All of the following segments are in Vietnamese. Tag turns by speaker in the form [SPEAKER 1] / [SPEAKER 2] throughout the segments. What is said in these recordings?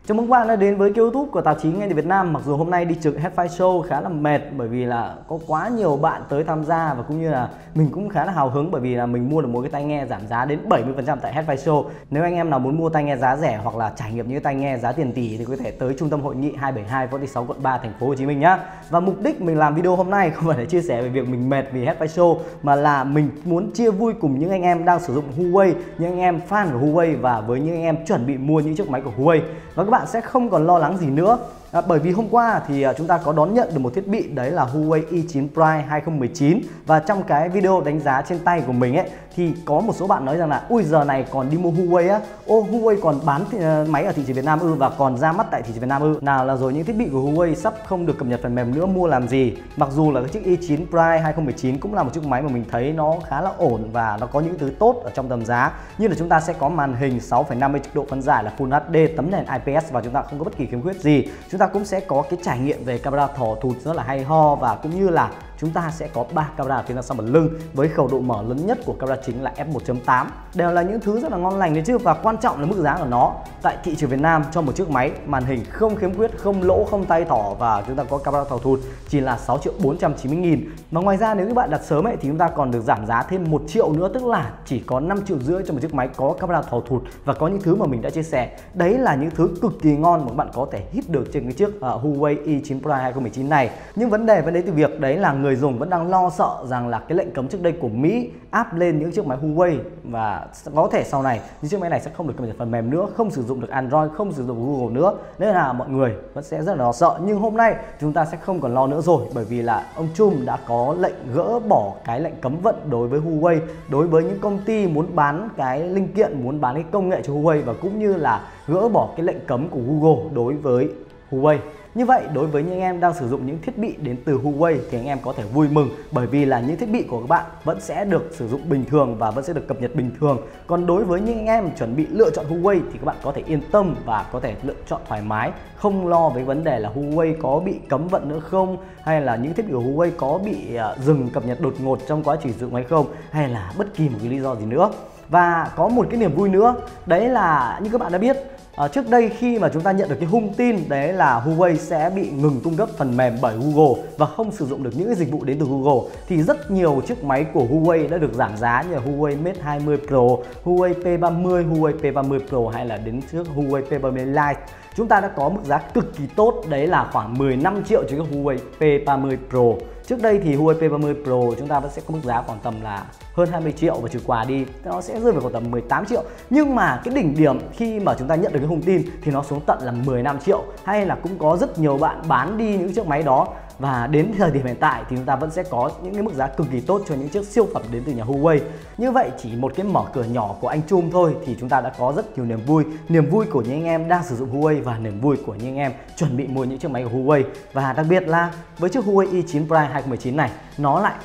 [SPEAKER 1] Chào mừng các bạn đã đến với kênh YouTube của tạp chí Nghe Tiếng Việt Nam. Mặc dù hôm nay đi trực Headphone Show khá là mệt bởi vì là có quá nhiều bạn tới tham gia, và cũng như là mình cũng khá là hào hứng bởi vì là mình mua được một cái tai nghe giảm giá đến 70% tại Headphone Show. Nếu anh em nào muốn mua tai nghe giá rẻ hoặc là trải nghiệm những tai nghe giá tiền tỷ thì có thể tới Trung tâm Hội nghị 272 Võ Thị 6 quận 3 thành phố Hồ Chí Minh nhá. Và mục đích mình làm video hôm nay không phải để chia sẻ về việc mình mệt vì Headphone Show, mà là mình muốn chia vui cùng những anh em đang sử dụng Huawei, những anh em fan của Huawei và với những anh em chuẩn bị mua những chiếc máy của Huawei. Và các bạn sẽ không còn lo lắng gì nữa. Bởi vì hôm qua thì chúng ta có đón nhận được một thiết bị, đấy là Huawei i9 Prime 2019. Và trong cái video đánh giá trên tay của mình ấy thì có một số bạn nói rằng là ui giờ này còn đi mua Huawei á, ô Huawei còn bán máy ở thị trường Việt Nam và còn ra mắt tại thị trường Việt Nam nào là rồi những thiết bị của Huawei sắp không được cập nhật phần mềm nữa, mua làm gì. Mặc dù là cái chiếc i9 Prime 2019 cũng là một chiếc máy mà mình thấy nó khá là ổn và nó có những thứ tốt ở trong tầm giá, như là chúng ta sẽ có màn hình 6,50 độ phân giải là Full HD, tấm nền IPS và chúng ta không có bất kỳ khiếm khuyết gì. Chúng ta cũng sẽ có cái trải nghiệm về camera thò thụt rất là hay ho, và cũng như là chúng ta sẽ có 3 camera phía sau mặt lưng với khẩu độ mở lớn nhất của camera chính là f1.8. Đều là những thứ rất là ngon lành đấy chứ. Và quan trọng là mức giá của nó tại thị trường Việt Nam cho một chiếc máy màn hình không khiếm khuyết, không lỗ, không tay thỏ và chúng ta có camera thò thụt chỉ là 6.490.000. Mà ngoài ra nếu các bạn đặt sớm ấy thì chúng ta còn được giảm giá thêm 1 triệu nữa, tức là chỉ có 5,5 triệu cho một chiếc máy có camera thò thụt và có những thứ mà mình đã chia sẻ. Đấy là những thứ cực kỳ ngon mà các bạn có thể hit được trên cái chiếc Huawei i9 Prime 2019 này. Nhưng vấn đề từ việc đấy là người dùng vẫn đang lo sợ rằng là cái lệnh cấm trước đây của Mỹ áp lên những chiếc máy Huawei, và có thể sau này những chiếc máy này sẽ không được cập nhật phần mềm nữa, không sử dụng được Android, không sử dụng Google nữa, nên là mọi người vẫn sẽ rất là lo sợ. Nhưng hôm nay chúng ta sẽ không còn lo nữa rồi, bởi vì là ông Trump đã có lệnh gỡ bỏ cái lệnh cấm vận đối với Huawei, đối với những công ty muốn bán cái linh kiện, muốn bán cái công nghệ cho Huawei, và cũng như là gỡ bỏ cái lệnh cấm của Google đối với Huawei. Như vậy đối với những anh em đang sử dụng những thiết bị đến từ Huawei thì anh em có thể vui mừng, bởi vì là những thiết bị của các bạn vẫn sẽ được sử dụng bình thường và vẫn sẽ được cập nhật bình thường. Còn đối với những anh em chuẩn bị lựa chọn Huawei thì các bạn có thể yên tâm và có thể lựa chọn thoải mái, không lo với vấn đề là Huawei có bị cấm vận nữa không, hay là những thiết bị của Huawei có bị dừng cập nhật đột ngột trong quá trình sử dụng hay không, hay là bất kỳ một cái lý do gì nữa. Và có một cái niềm vui nữa, đấy là như các bạn đã biết, trước đây khi mà chúng ta nhận được cái hung tin đấy là Huawei sẽ bị ngừng cung cấp phần mềm bởi Google và không sử dụng được những cái dịch vụ đến từ Google, thì rất nhiều chiếc máy của Huawei đã được giảm giá, như là Huawei Mate 20 Pro, Huawei P30, Huawei P30 Pro hay là đến trước Huawei P30 Lite. Chúng ta đã có mức giá cực kỳ tốt, đấy là khoảng 15 triệu cho cái Huawei P30 Pro. Trước đây thì Huawei P30 Pro chúng ta vẫn sẽ có mức giá khoảng tầm là hơn 20 triệu và trừ quà đi nó sẽ rơi vào khoảng tầm 18 triệu. Nhưng mà cái đỉnh điểm khi mà chúng ta nhận được cái hung tin thì nó xuống tận là 15 triệu. Hay là cũng có rất nhiều bạn bán đi những chiếc máy đó, và đến thời điểm hiện tại thì chúng ta vẫn sẽ có những cái mức giá cực kỳ tốt cho những chiếc siêu phẩm đến từ nhà Huawei. Như vậy chỉ một cái mở cửa nhỏ của anh Trump thôi thì chúng ta đã có rất nhiều niềm vui của những anh em đang sử dụng Huawei và niềm vui của những anh em chuẩn bị mua những chiếc máy của Huawei. Và đặc biệt là với chiếc Huawei i9 Prime 2019 này, nó lại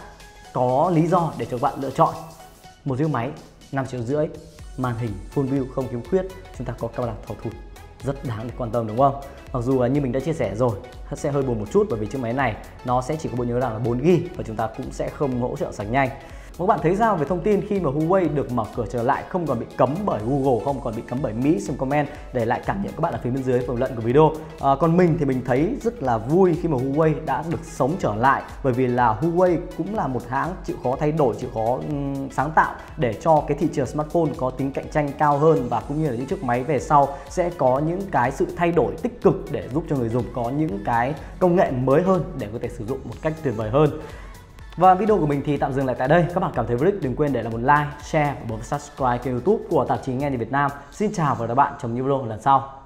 [SPEAKER 1] có lý do để cho bạn lựa chọn một chiếc máy 5,5 triệu, màn hình full view không khiếm khuyết, chúng ta có camera thò thụt, rất đáng để quan tâm đúng không? Mặc dù là như mình đã chia sẻ rồi, sẽ hơi buồn một chút bởi vì chiếc máy này nó sẽ chỉ có bộ nhớ RAM là 4GB và chúng ta cũng sẽ không hỗ trợ sạc nhanh. Các bạn thấy sao về thông tin khi mà Huawei được mở cửa trở lại, không còn bị cấm bởi Google, không còn bị cấm bởi Mỹ? Xin comment để lại cảm nhận các bạn ở phía bên dưới phần luận của video. Còn mình thì mình thấy rất là vui khi mà Huawei đã được sống trở lại, bởi vì là Huawei cũng là một hãng chịu khó thay đổi, chịu khó sáng tạo để cho cái thị trường smartphone có tính cạnh tranh cao hơn, và cũng như là những chiếc máy về sau sẽ có những cái sự thay đổi tích cực để giúp cho người dùng có những cái công nghệ mới hơn để có thể sử dụng một cách tuyệt vời hơn. Và video của mình thì tạm dừng lại tại đây. Các bạn cảm thấy vui đừng quên để lại một like, share và bấm subscribe kênh YouTube của tạp chí Nghe Tiếng Việt Nam. Xin chào và hẹn gặp lại bạn trong những video lần sau.